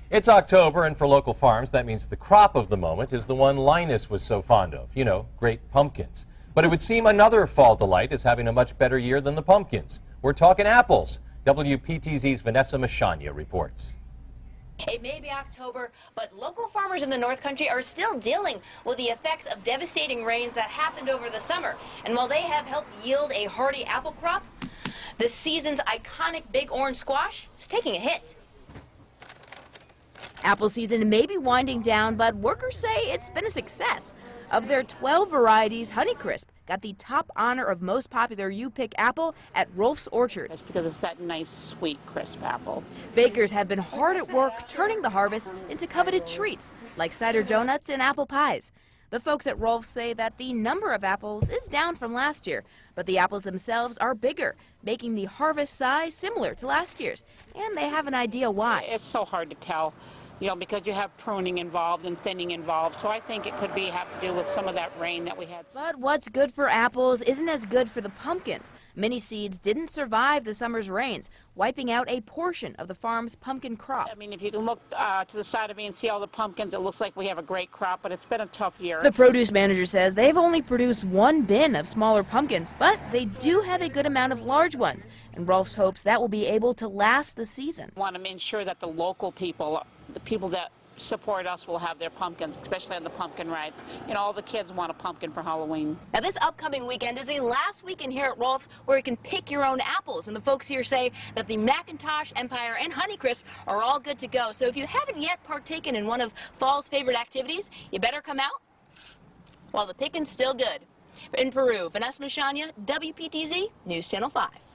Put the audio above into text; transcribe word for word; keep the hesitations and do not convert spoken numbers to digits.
It's October, and for local farms, that means the crop of the moment is the one Linus was so fond of. You know, great pumpkins. But it would seem another fall delight is having a much better year than the pumpkins. We're talking apples. W P T Z's Vanessa Mashanya reports. It may be October, but local farmers in the North Country are still dealing with the effects of devastating rains that happened over the summer. And while they have helped yield a hearty apple crop, this season's iconic big orange squash is taking a hit. Apple season may be winding down, but workers say it's been a success. Of their twelve varieties, Honeycrisp got the top honor of most popular U-pick apple at Rolf's Orchards. That's because it's that nice, sweet, crisp apple. Bakers have been hard at work turning the harvest into coveted treats, like cider donuts and apple pies. The folks at Rolf's say that the number of apples is down from last year, but the apples themselves are bigger, making the harvest size similar to last year's. And they have an idea why. It's so hard to tell, you know, because you have pruning involved and thinning involved. So I think it could be have to do with some of that rain that we had. But what's good for apples isn't as good for the pumpkins. Many seeds didn't survive the summer's rains, wiping out a portion of the farm's pumpkin crop. I mean, if you can look uh, to the side of me and see all the pumpkins, it looks like we have a great crop, but it's been a tough year. The produce manager says they've only produced one bin of smaller pumpkins, but they do have a good amount of large ones, and Rolf's hopes that will be able to last the season. I want to ensure that the local people, the people that support us, will have their pumpkins, especially on the pumpkin rides. You know, all the kids want a pumpkin for Halloween. Now, this upcoming weekend is the last weekend here at Rolf's where you can pick your own apples, and the folks here say that the Macintosh, Empire, and Honeycrisp are all good to go. So if you haven't yet partaken in one of fall's favorite activities, you better come out while the picking's still good. In Peru, Vanessa Mashanya, W P T Z, News Channel five.